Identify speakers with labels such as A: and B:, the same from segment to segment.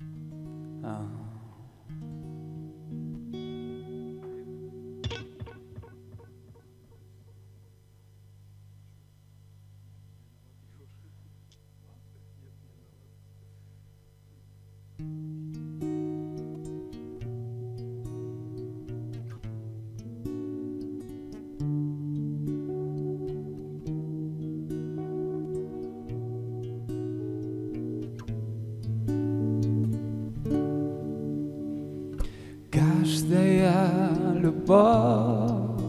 A: Каждая любовь,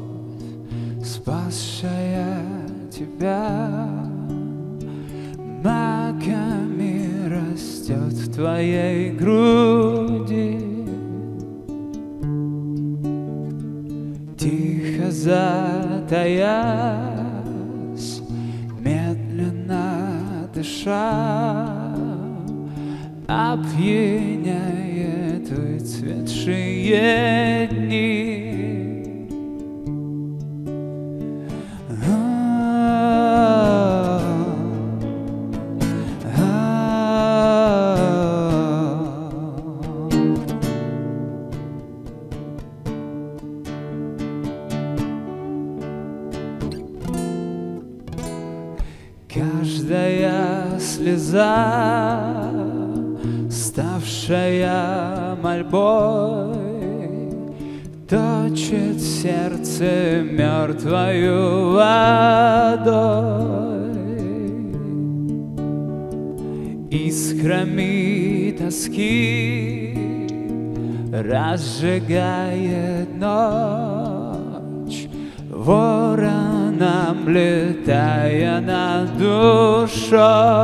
A: спасшая тебя, маками растет в твоей груди. Тихо затаясь, медленно дыша, опьяняет выцветшие дни. Каждая слеза, ставшая мольбой, точит сердце мертвою водой. Искрами тоски разжигает ночь, вороном летая над душой.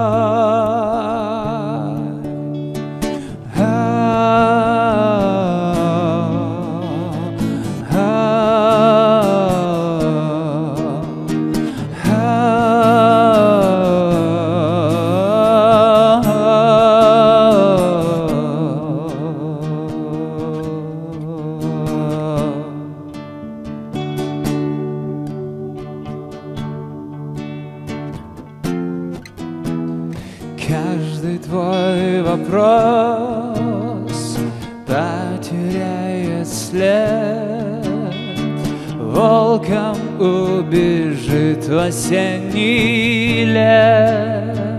A: Каждый твой вопрос потеряет след, волком убежит в осенний лес,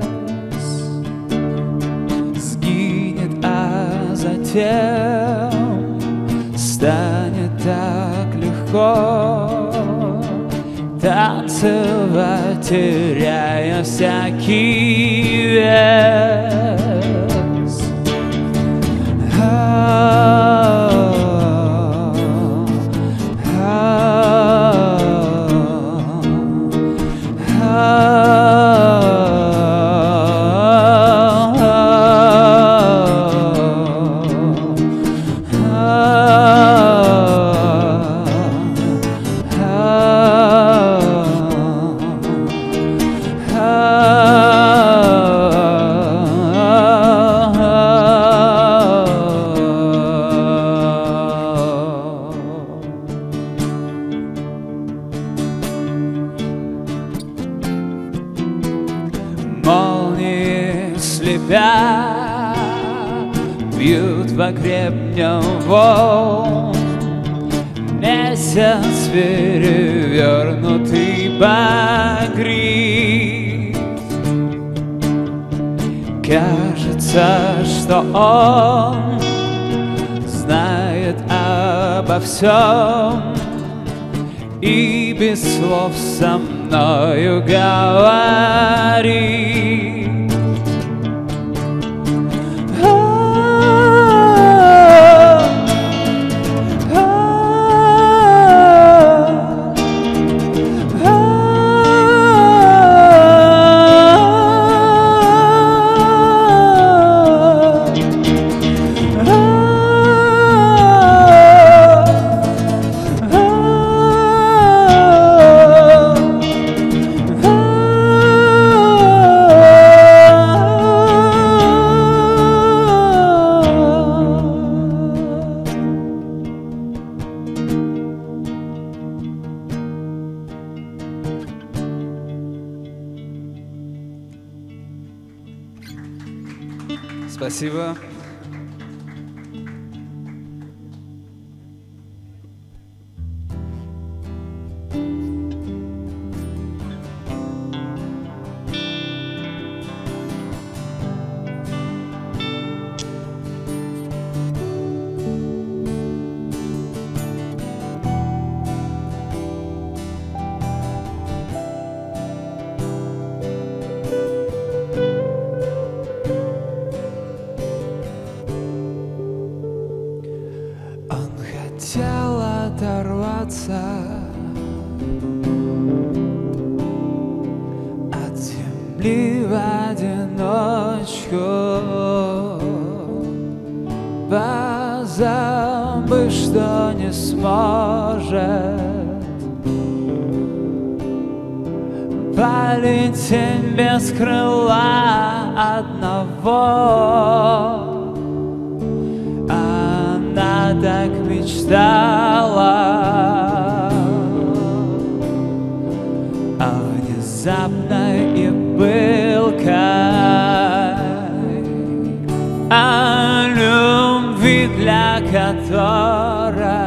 A: сгинет, а затем станет так легко танцевать, теряя всякий вес. Молнии слепя бьют по гребням волн, месяц перевернутый багрит. Кажется, что он знает обо всем и без слов со мною говорит.
B: Спасибо.
A: Он хотел оторваться от земли в одиночку, позабыв, что не сможет полететь без крыла одного. Она так мечтала о внезапной пылкой, о любви, для которой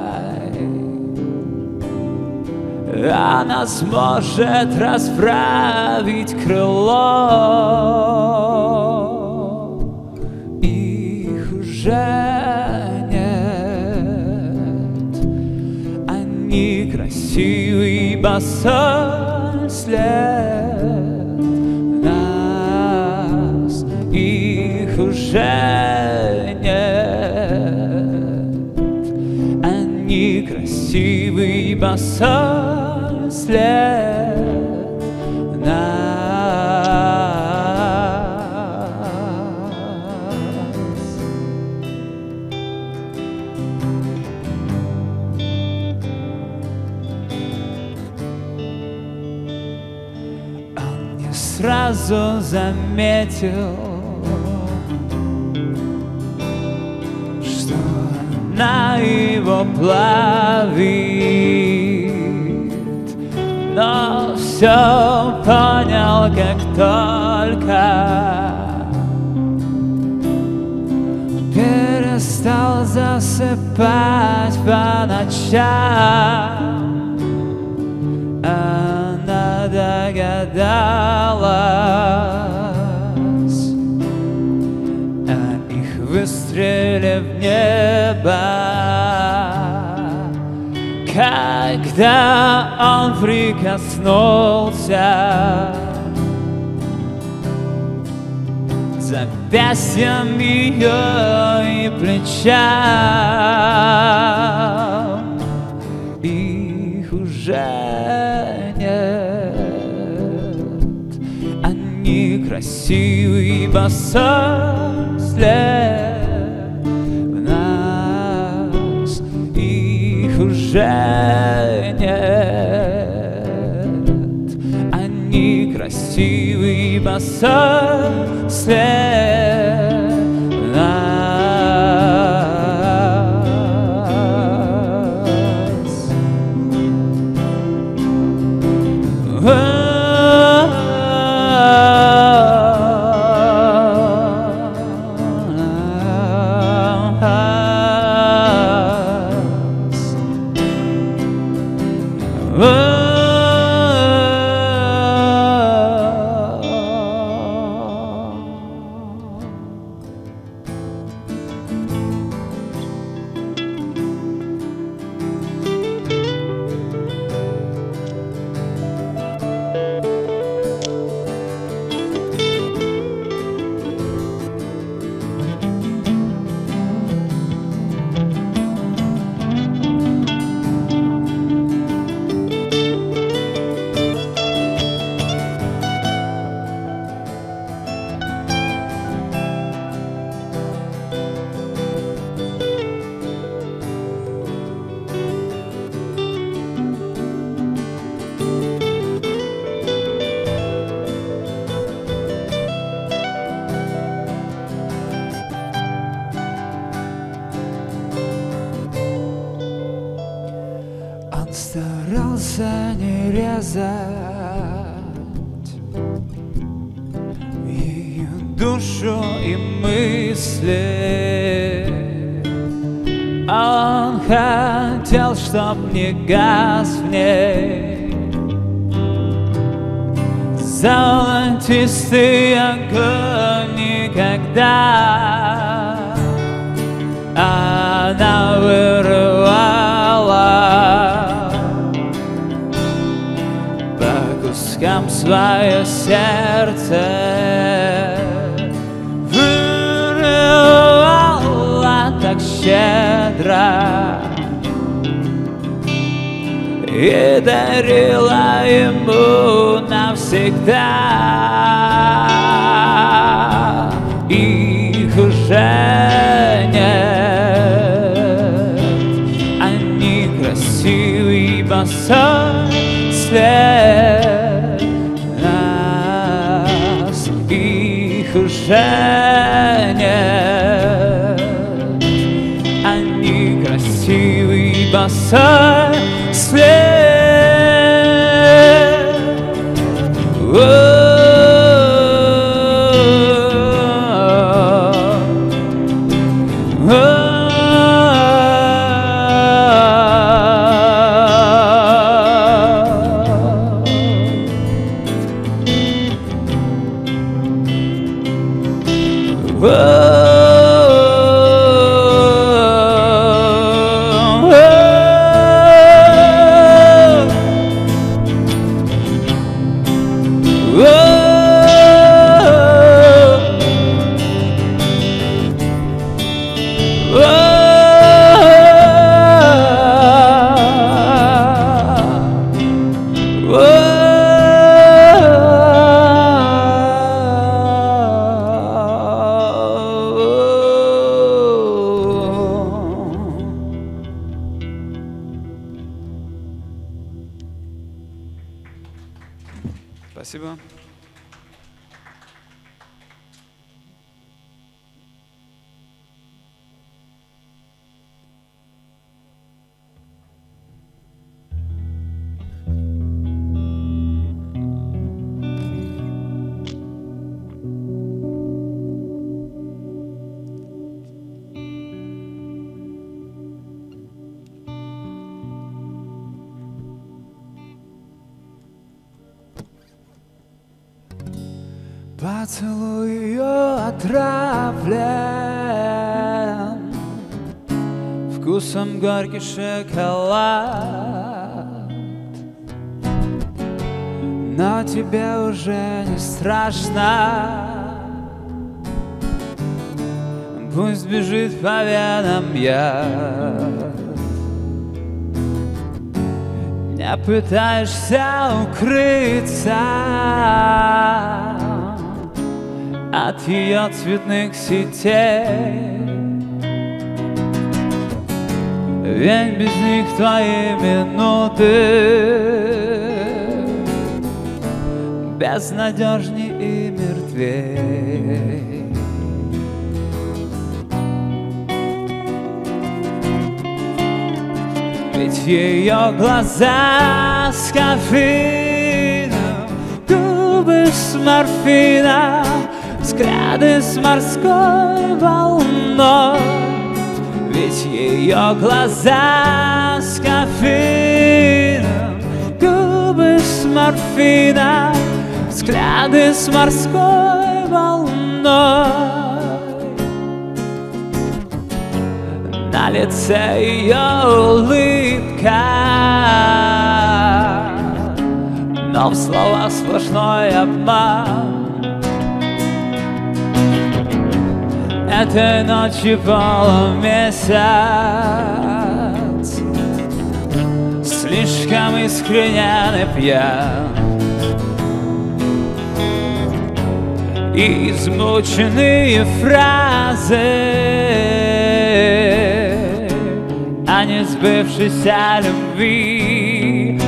A: она сможет расправить крыло. Их уже нет, они красивый босой след нас. Их уже нет, они красивый босой след нас. Он не сразу заметил, что она его плавит, но все понял, как только перестал засыпать по ночам. Она догадалась о их выстреле в небо, когда он прикоснулся к запястьям ее и плечам. Их уже нет, они красивый босой след в нас. Их уже нет, они красивый босой след в нас. Он старался не резать ее душу и мысли. Он хотел, чтоб не гас в ней золотистый огонь никогда. Она вырывала по кускам свое сердце, вырывала так так щедро и дарила ему навсегда. Их уже нет, они красивый босой след нас. Их уже нет, они красивый босой след.
B: Спасибо.
A: Поцелуй ее отравлен вкусом горький шоколад, но тебе уже не страшно. Пусть бежит по венам яд. Не пытаешься укрыться от ее цветных сетей, ведь без них твои минуты безнадежней и мертвей. Ведь ее глаза с кофеином, губы с морфином, взгляды с морской волной. Ведь ее глаза с кофеином, губы с морфином, взгляды с морской волной. На лице ее улыбка, но в словах сплошной обман. Этой ночью полумесяц слишком искренен и пьян, и измученные фразы о несбывшейся любви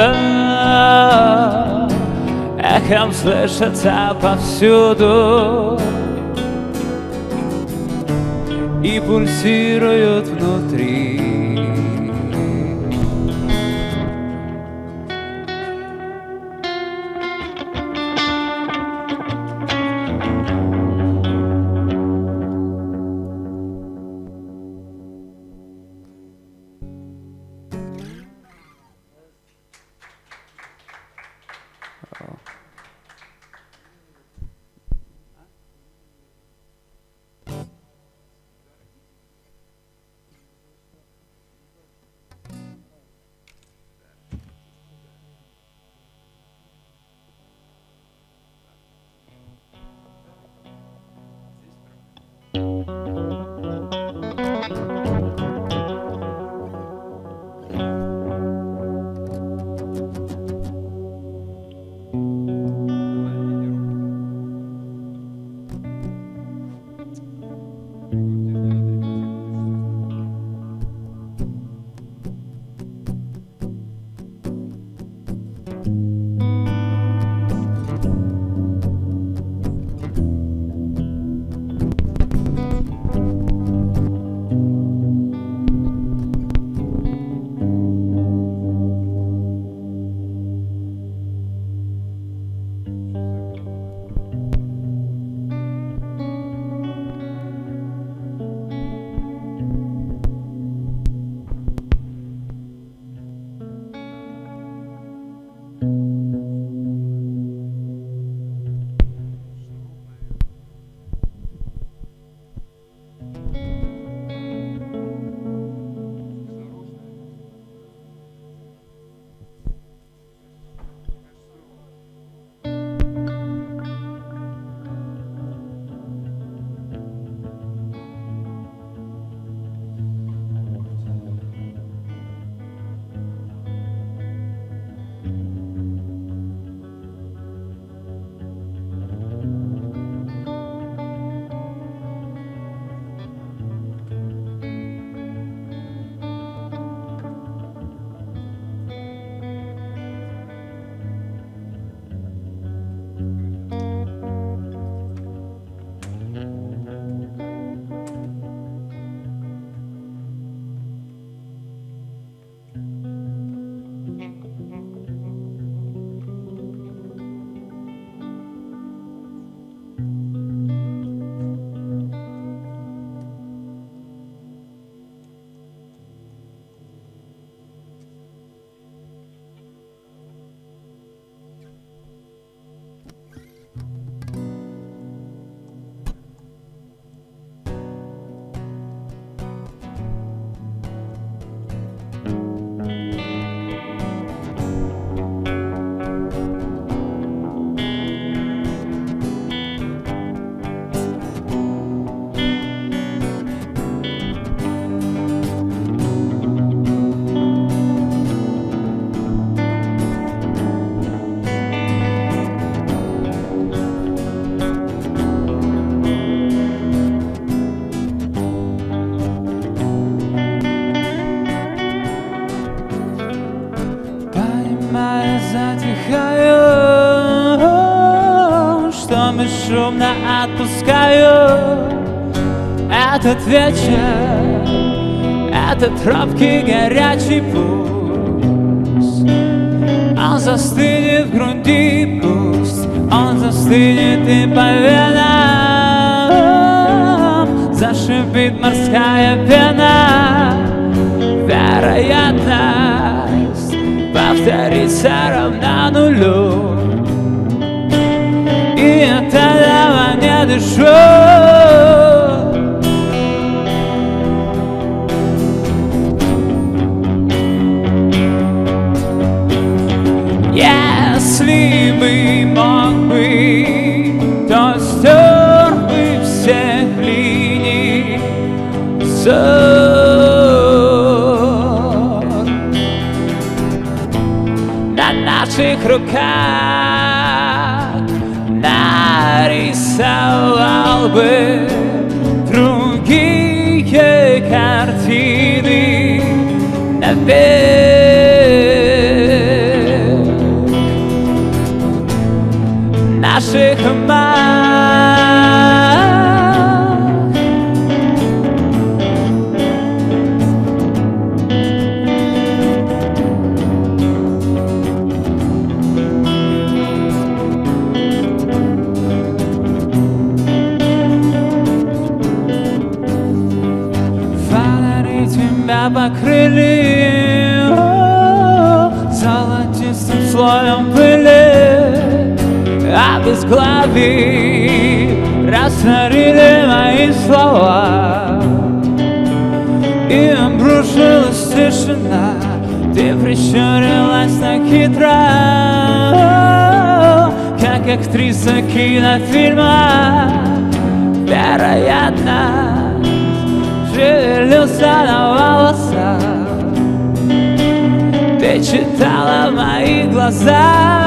A: эхом слышатся повсюду и пульсируют внутри. бесшумно отпускаю этот вечер, этот тропкий горячий пусть он застынет в груди, пусть он застынет и по венам зашипит морская пена. Вероятность повторится равна нулю, и от этого не дышу. Если бы мог быть, то стер бы всех линий ссор. На наших руках нарисовал бы другие картины навек. Наших умах фонари тебя покрыли золотистым слоем пыли, обезглавив, растворили мои слова, и обрушилась тишина. Ты прищурилась так хитро, как актриса кинофильма. Вероятно, шевелился на волосах, ты читала мои глаза.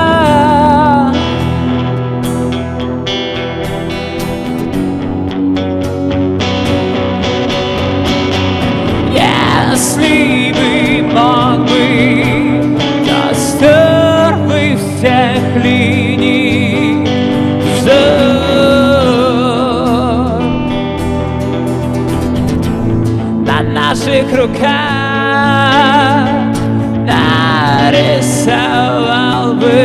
A: Если бы мог быть, то стер бы всех линий ссор. На наших руках нарисовал бы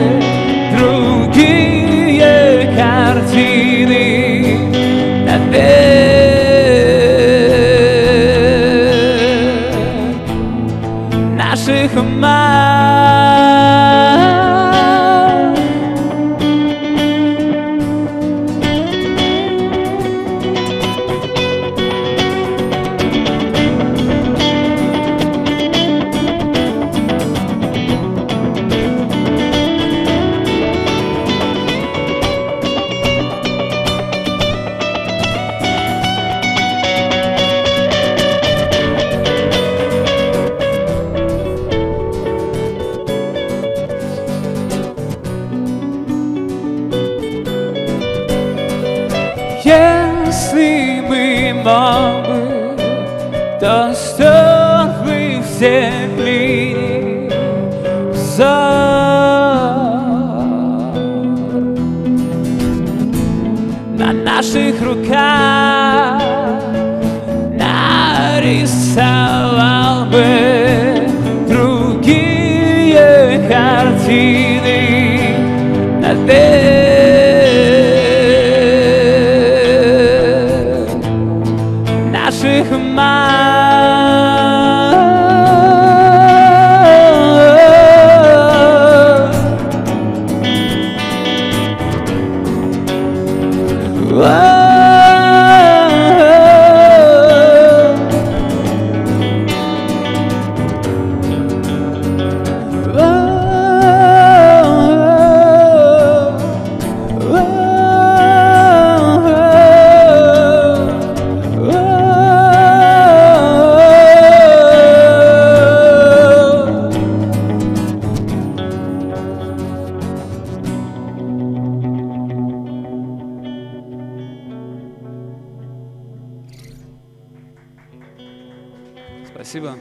A: другие картины навек. Наших умах если бы мог быть, то стер бы всех линий ссор. На наших руках нарисовал бы другие картины навек. Наших
B: Спасибо.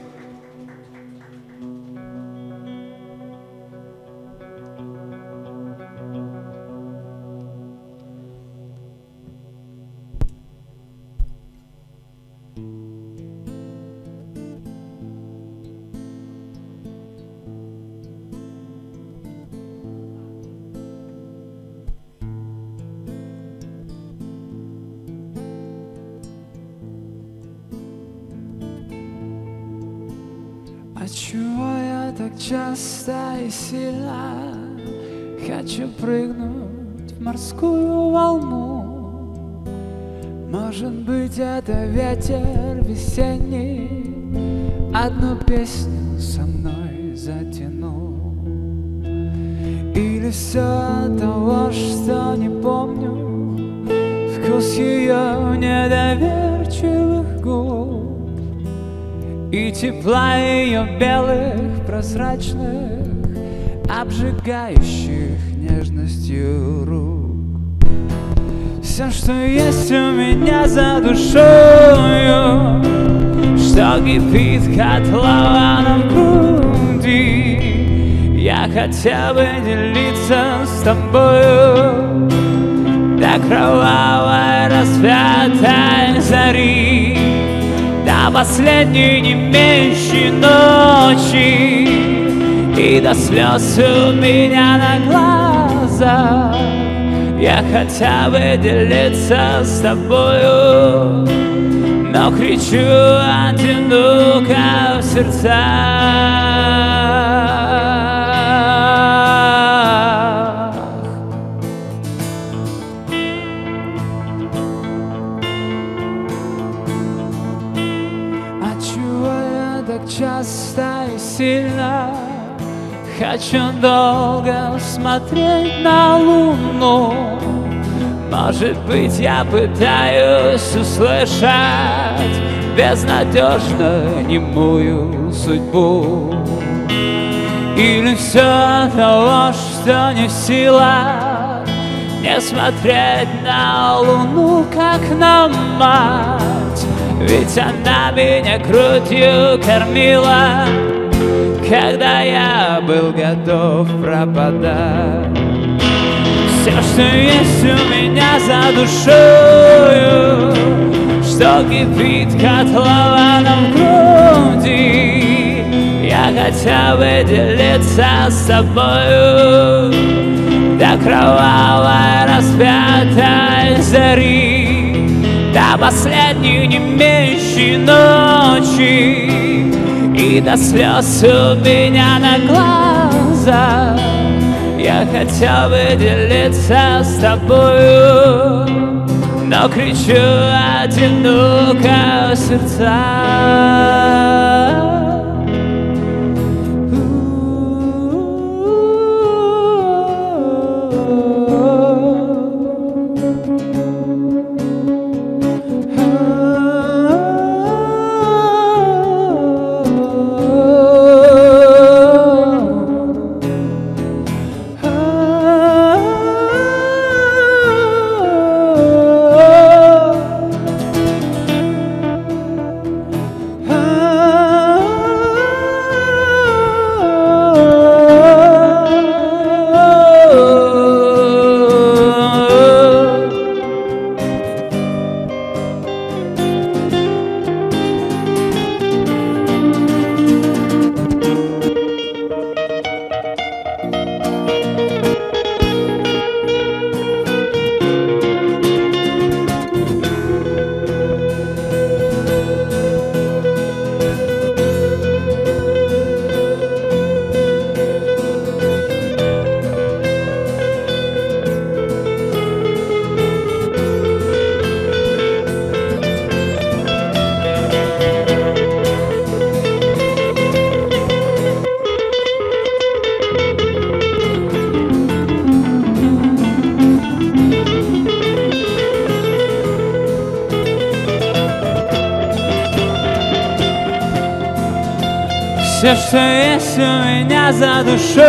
A: Отчего я так часто и сильно хочу прыгнуть в морскую волну? Может быть, это ветер весенний одну песню со мной затянул? Или все от того, что не помню вкус ее недоверчивых губ и тепла ее белых, прозрачных, обжигающих нежностью рук. Все, что есть у меня за душою, что кипит котлованом в груди, я хотел бы делиться с тобою до кровавой рассветной зари, до последней немеющей ночи и до слез у меня на глазах. Я хотел бы делиться с тобою, но кричу одиноко в сердцах. Отчего я так часто и сильно хочу долго смотреть на луну? Может быть, я пытаюсь услышать безнадежно немую судьбу, или все от того, что не в силах не смотреть на луну, как на мать, ведь она меня грудью кормила, когда я был готов пропадать. Все, что есть у меня за душою, что кипит котлованом в груди, я хотел бы делиться с тобою до кровавой распятой зари, до последней немеющей ночи и до слез у меня на глазах. Я хотел бы делиться с тобою, но кричу одиноко в сердцах. Все, что есть у меня за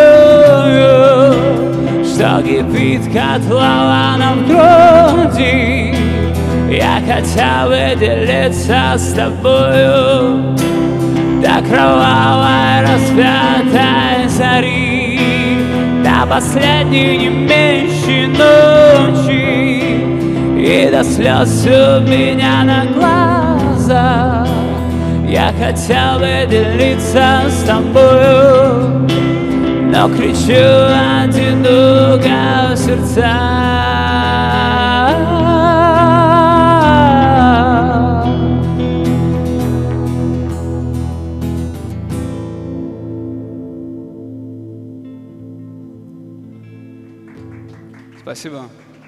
A: душою, что кипит котлованом в груди, я хотел бы делиться с тобою до кровавой распятой зари, до последней немеющей ночи и до слез у меня на глазах. Я хотел бы делиться с тобою, но кричу одиноко в сердцах.
B: Спасибо.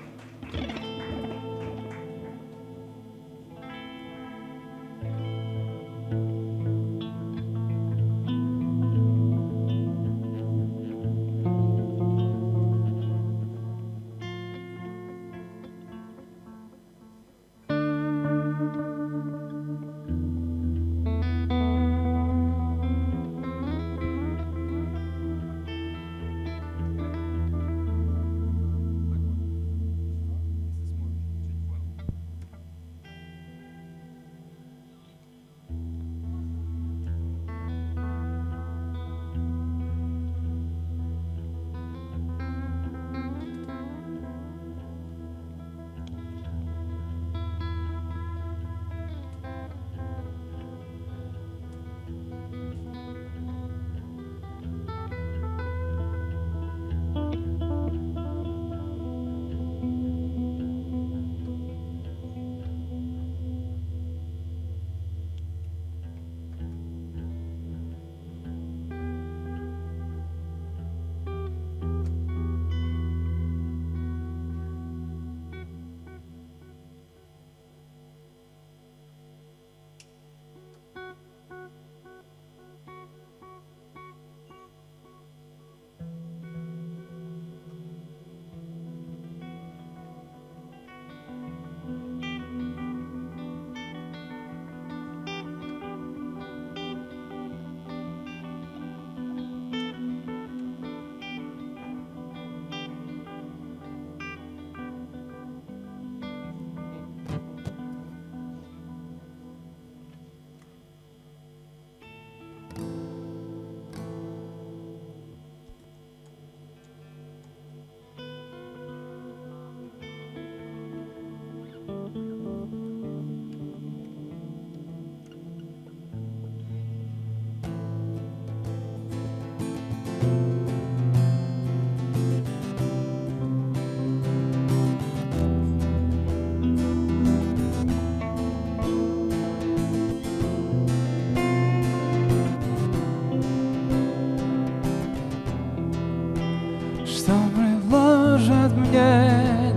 A: Что предложит мне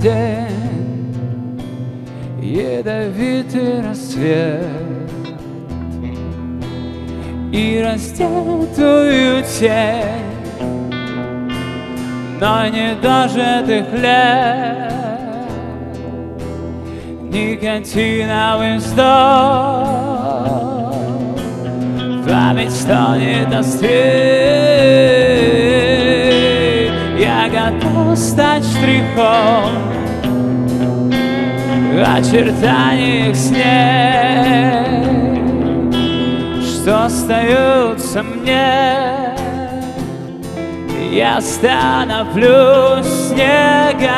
A: день, ядовитый рассвет и раздетую тень, но не дожитых лет, никотиновый вздох, память стонет острей. Я готов стать штрихом очертаний их снег, что остаются мне. Я становлюсь снегом,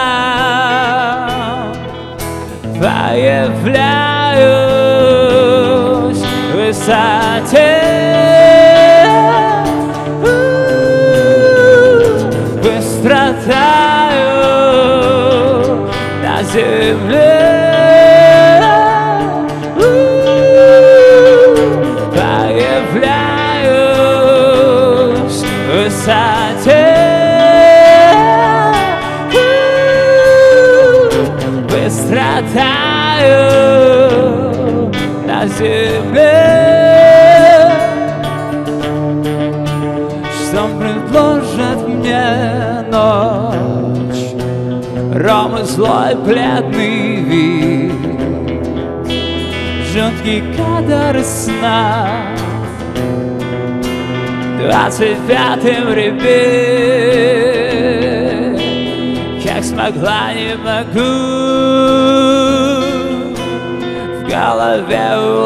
A: появляюсь в высоте, страдаю на земле, появляюсь в высоте, страдаю на земле. Что предложит мне ночь? Ром и злой бледный вид, жуткий кадр сна, 25-м ребит, как смогла, не могу в голове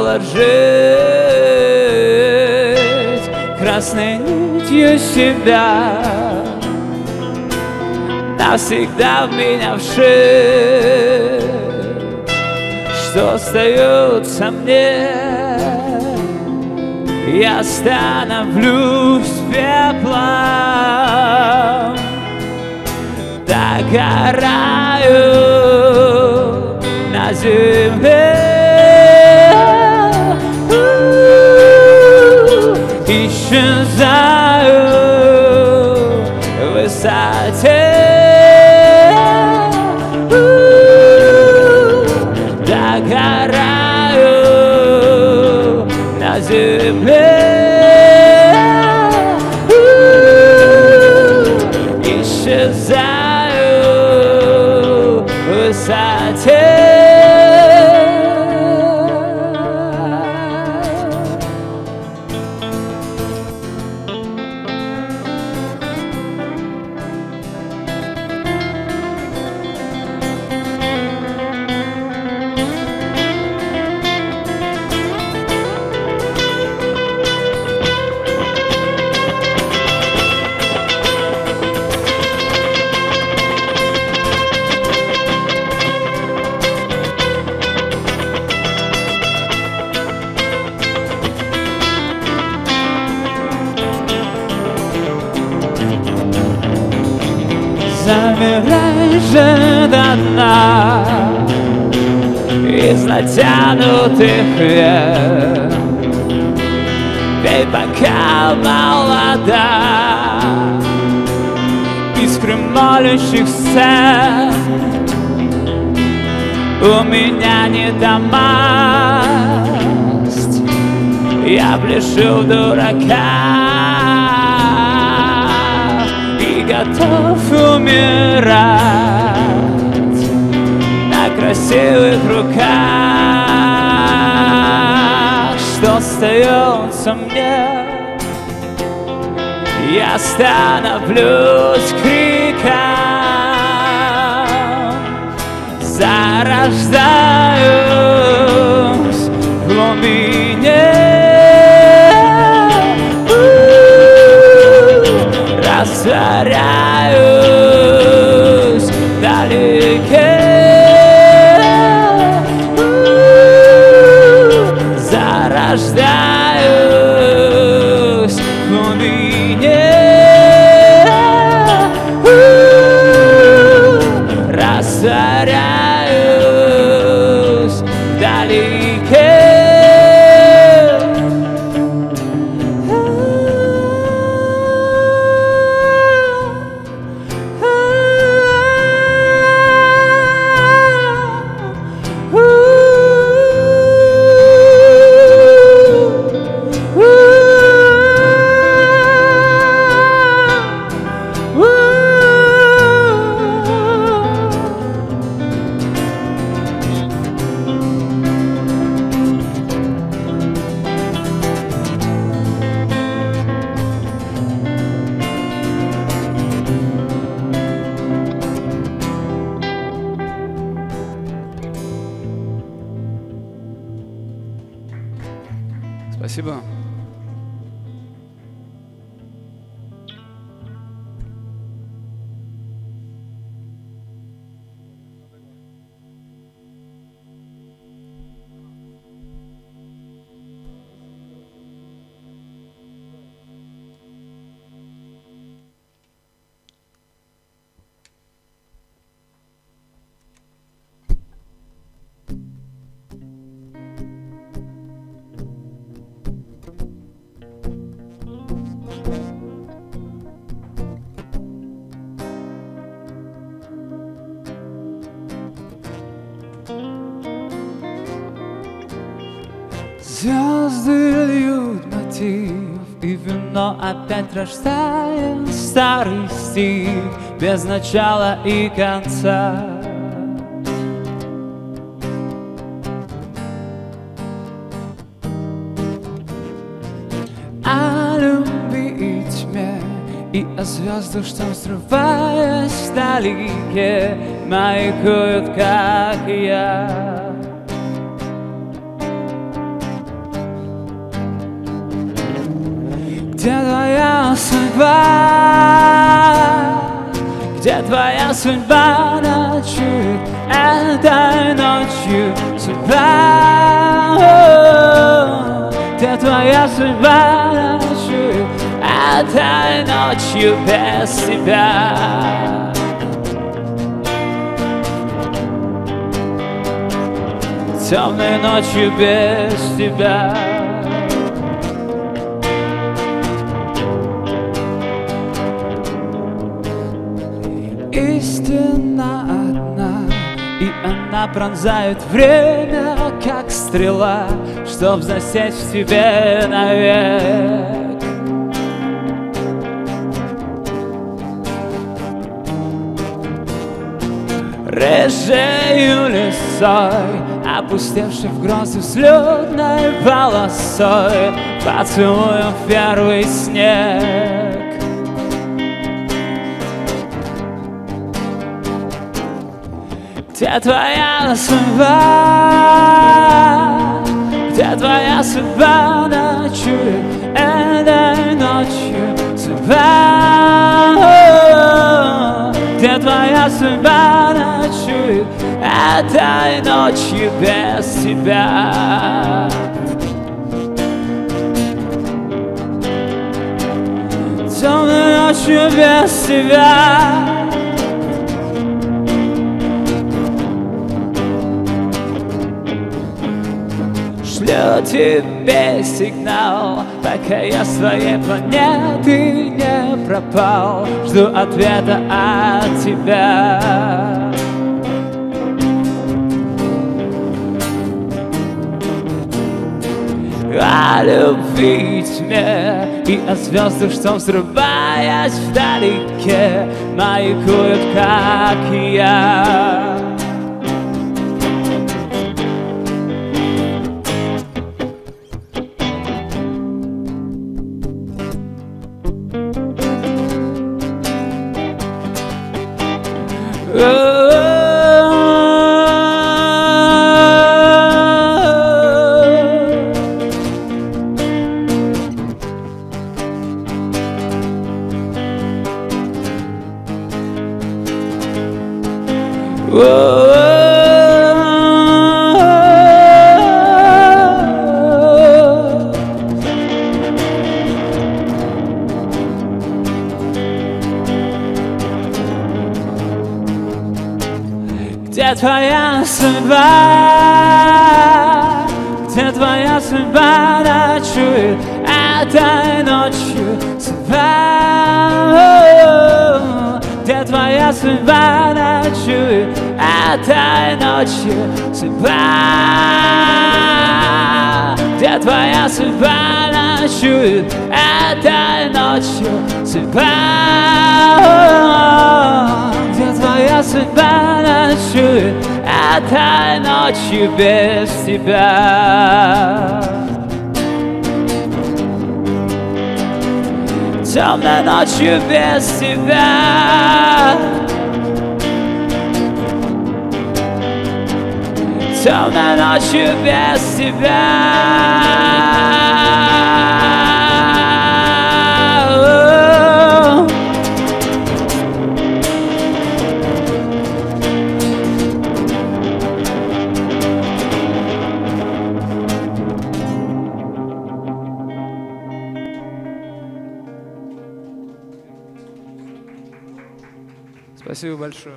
A: уложить красной нитью себя, навсегда в меня вшит. Что остается мне? Я становлюсь пеплом, догораю на земле, исчезаю в высоте, на земле. Исчезаю в высоте. Замирай же до дна из натянутых век. Пей, пока молода, искры молящих сцен. У меня не домасть, я пляшу дурака и готов умирать на красивых руках. Что остается мне? Я становлюсь криком, зарождаюсь в глубине, растворяюсь вдалеке, зарождаюсь в глубине, растворяюсь вдалеке.
B: Спасибо.
A: Звезды льют мотив, и вино опять рождает старый стих без начала и конца. О любви и тьме, и о звездах, что, взрываясь вдалеке, маякуют, как и я. Где твоя судьба? Где твоя судьба ночует этой ночью? Судьба, где твоя судьба ночует этой ночью без тебя? Темной ночью без тебя. Истина одна, и она пронзает время, как стрела, чтоб засечь в тебе навек. Рыжею лисой, опустевший в грозу с людной полосой, поцелуем в первый снег. Где твоя судьба? Где твоя судьба ночует этой ночью? Судьба, где твоя судьба ночует этой ночью без тебя? Темной ночью без тебя. Шлю тебе сигнал, пока я с своей планеты не пропал. Жду ответа от тебя. О любви тьме и о звездах, что, взрываясь вдалеке, маякуют, как и я. Где твоя судьба? Где твоя судьба ночует этой ночью? Судьба, где твоя судьба ночует этой ночью? Судьба, где твоя судьба ночует этой ночью? Судьба, где твоя судьба ночует этой ночью без тебя? Темной ночью без тебя. Темной ночью без тебя.
B: Спасибо большое.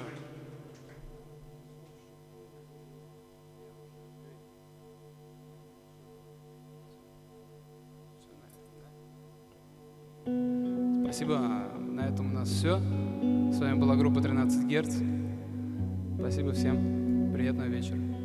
B: Спасибо. На этом у нас все. С вами была группа 13 Герц. Спасибо всем. Приятного вечера.